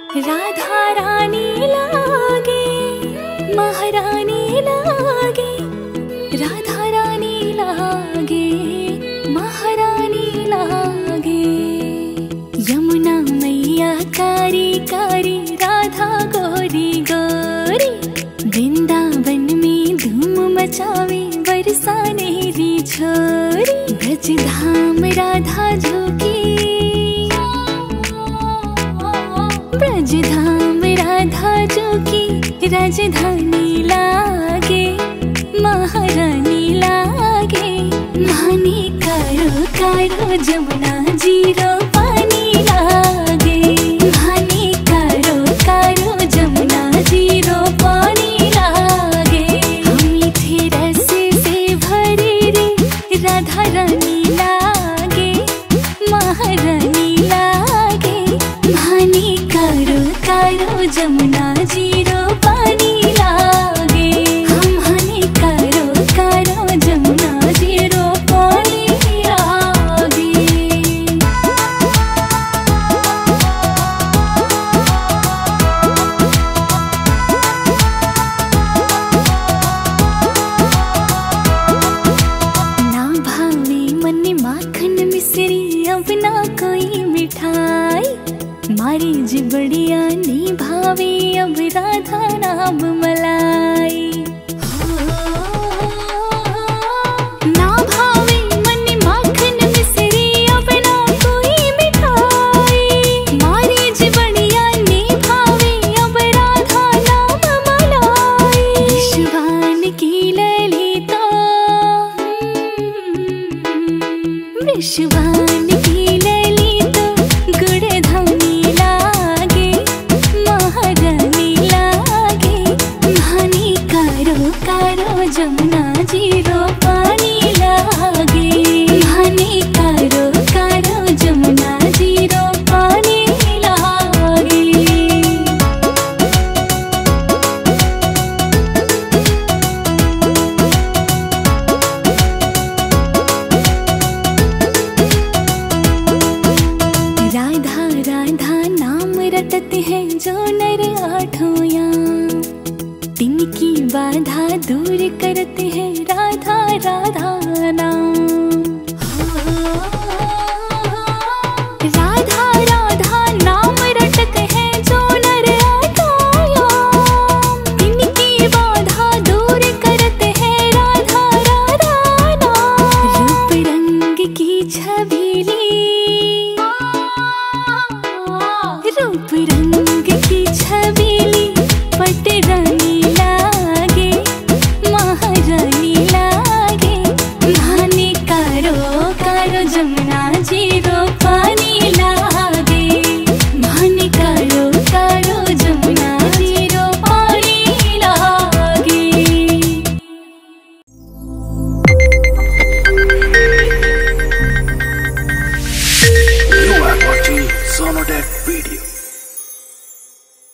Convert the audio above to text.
राधा रानी लागे महारानी लागे, राधा रानी लागे महारानी लागे। यमुना मैया कारी कारी, राधा गोरी गोरी, वृंदावन में धूम मचावे बरसाने री छोरी। ब्रज धाम राधा झुकी, ब्रज धाम राधा झुकी, राजधानी लागे महारानी लागे। मानी करो करो जमुना जीरो पानी लागे, मानी करो करो जमुना जीरो पानी लागे। मीठे रस से भरे रे राधा रानी लागे महारानी लागे। मानी करो करो जमुना जीरो पानी लागे, हम हानि करो करो जमुना जीरो पानी लागे। ना भावे मन माखन मिश्री, अब ना कोई मिठाई, मारी जी बढ़िया नहीं भावे अब राधा नाम मलाई। ना भावे मन माखन मिश्री, अब ना कोई मिठाई, मारी जी बढ़िया नहीं भावे अब राधा नाम मलाई। विश्वान की ललिता, विश्वान की ललिता, गुड़धानी लागे महारानी लागे। मानी करो करो जमुना जीरो पानी लागे, मानी करो करो जमुना जीरो पानी लागे। राधा राधा नाम रटते हैं जो नर आठों याम, तिनकी बाधा दूर करते हैं राधा राधा नाम। राधा राधा नाम रटते हैं जो नर आठों याम, तिनकी बाधा दूर करते हैं राधा राधा नाम। रूप रंग की छबीली, रूप रंग की छबीली, पटरानी लागे महारानी लागे। मानी करो करो जमुना जीरो पानी लागे, मानी करो करो जमुना जीरो पानी लागे। You are watching Sonodec Video.